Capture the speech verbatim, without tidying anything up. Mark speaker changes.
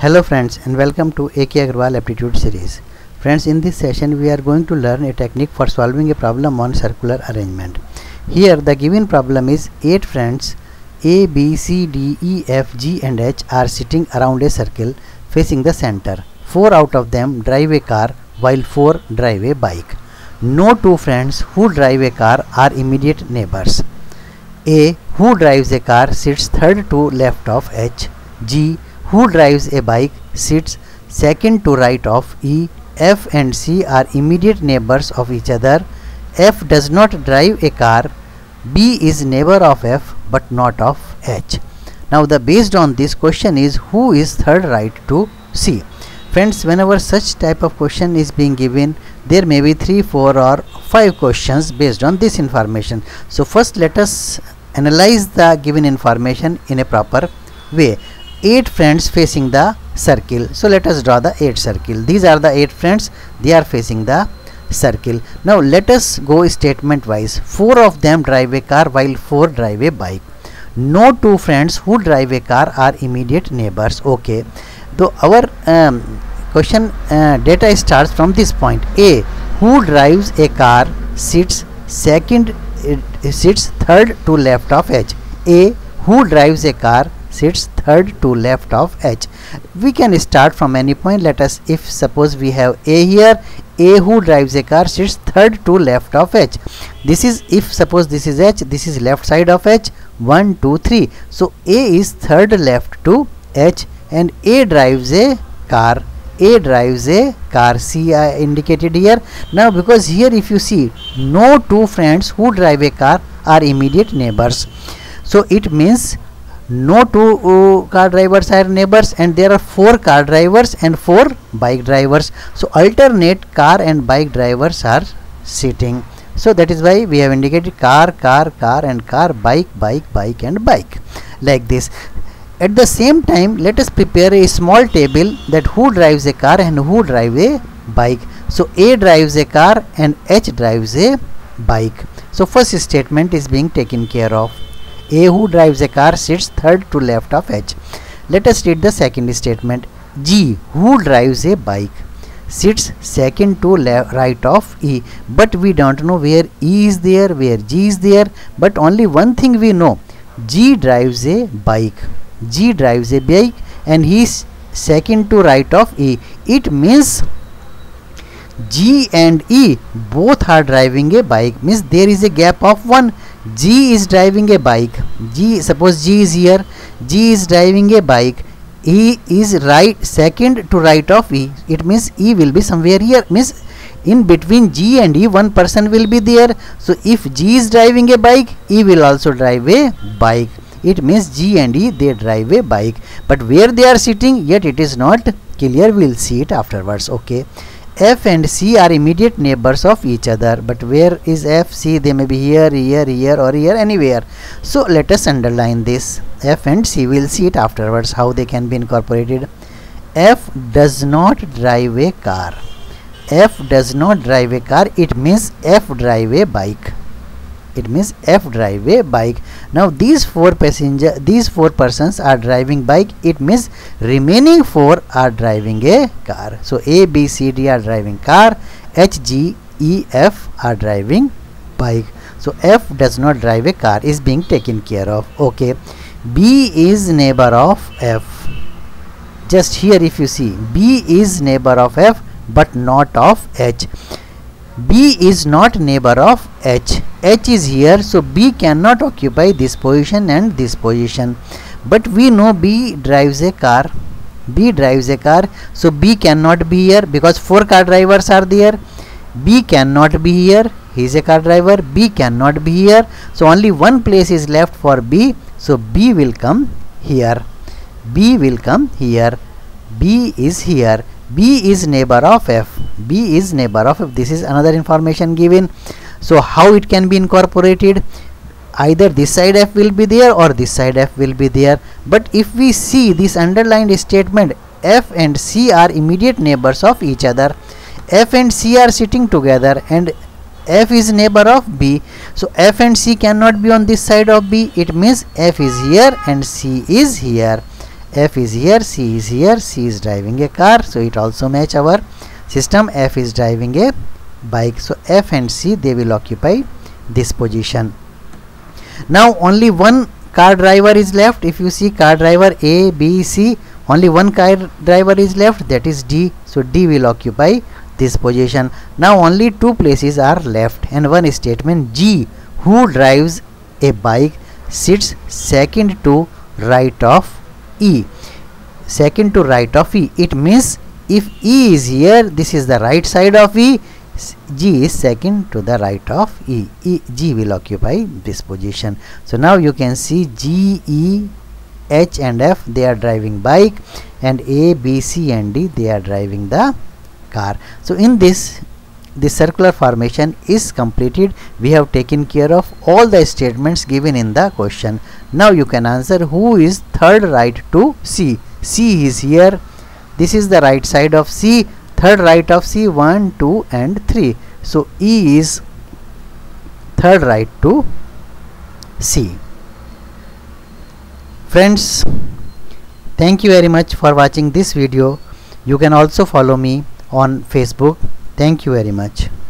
Speaker 1: Hello friends, and welcome to AKAgarwalAptitude series. Friends, in this session we are going to learn a technique for solving a problem on circular arrangement. Here the given problem is eight friends A, B, C, D, E, F, G and H are sitting around a circle facing the center. Four out of them drive a car while four drive a bike. No two friends who drive a car are immediate neighbors. A, who drives a car, sits third to left of H. G, who drives a bike, sits second to right of E. F and C are immediate neighbors of each other. F does not drive a car. B is neighbor of F but not of H. Now the based on this question is who is third right to C. Friends, whenever such type of question is being given, there may be three, four or five questions based on this information. So first let us analyze the given information in a proper way. Eight friends facing the circle. So let us draw the eight circle. These are the eight friends. They are facing the circle. Now let us go statement wise. Four of them drive a car while four drive a bike. No two friends who drive a car are immediate neighbors. Okay. Though our um, question uh, data starts from this point. A, who drives a car, sits second, uh, sits third to left of H. A, who drives a car, sits third to left of H. We can start from any point. Let us, if suppose we have A here, A who drives a car sits third to left of H. This is, if suppose this is H, this is left side of H, one, two, three. So A is third left to H and A drives a car. A drives a car. See, I indicated here. Now because here if you see, no two friends who drive a car are immediate neighbors. So it means no two uh, car drivers are neighbors and there are four car drivers and four bike drivers. So alternate car and bike drivers are sitting. So that is why we have indicated car, car, car and car, bike, bike, bike and bike, like this. At the same time, let us prepare a small table that who drives a car and who drive a bike. So A drives a car and H drives a bike. So first statement is being taken care of. A who drives a car sits third to left of H. Let us read the second statement. G who drives a bike sits second to left right of E. But we don't know where E is there, where G is there. But only one thing we know. G drives a bike. G drives a bike and he is second to right of E. It means G and E both are driving a bike. Means there is a gap of one. G is driving a bike. G, suppose G is here. G is driving a bike. E is right second to right of E. It means E will be somewhere here. Means in between G and E one person will be there. So if G is driving a bike, E will also drive a bike. It means G and E they drive a bike. But where they are sitting, yet it is not clear. We will see it afterwards. Okay. F and C are immediate neighbors of each other. But where is F, C? They may be here, here, here or here, anywhere. So let us underline this. F and C, we will see it afterwards how they can be incorporated. F does not drive a car. F does not drive a car. It means F drive a bike. It means F drive a bike. Now these four passenger, these four persons are driving bike. It means remaining four are driving a car. So A, B, C, D are driving car. H, G, E, F are driving bike. So F does not drive a car is being taken care of. Okay. B is neighbor of F. Just here if you see, B is neighbor of F but not of H. B is not neighbor of H. H is here, so B cannot occupy this position and this position. But we know B drives a car. B drives a car, so B cannot be here because four car drivers are there. B cannot be here. He is a car driver. B cannot be here. So only one place is left for B. So B will come here. B will come here. B is here. B is neighbor of F. B is neighbor of F. This is another information given. So how it can be incorporated? Either this side F will be there or this side F will be there. But if we see this underlined statement, F and C are immediate neighbors of each other. F and C are sitting together and F is neighbor of B. So F and C cannot be on this side of B. It means F is here and C is here. F is here, C is here, C is driving a car, so it also match our system. F is driving a bike, so F and C, they will occupy this position. Now only one car driver is left. If you see car driver A, B, C, only one car driver is left, that is D, so D will occupy this position. Now only two places are left and one statement, G, who drives a bike, sits second to right of E. Second to right of E, it means if E is here, this is the right side of E, G is second to the right of E. E G will occupy this position. So now you can see G, E, H and F, they are driving bike, and A, B, C and D, they are driving the car. So in this, this circular formation is completed. We have taken care of all the statements given in the question. Now you can answer who is third right to C. C is here. This is the right side of C. Third right of C, one, two and three. So E is third right to C. Friends, thank you very much for watching this video. You can also follow me on Facebook. Thank you very much.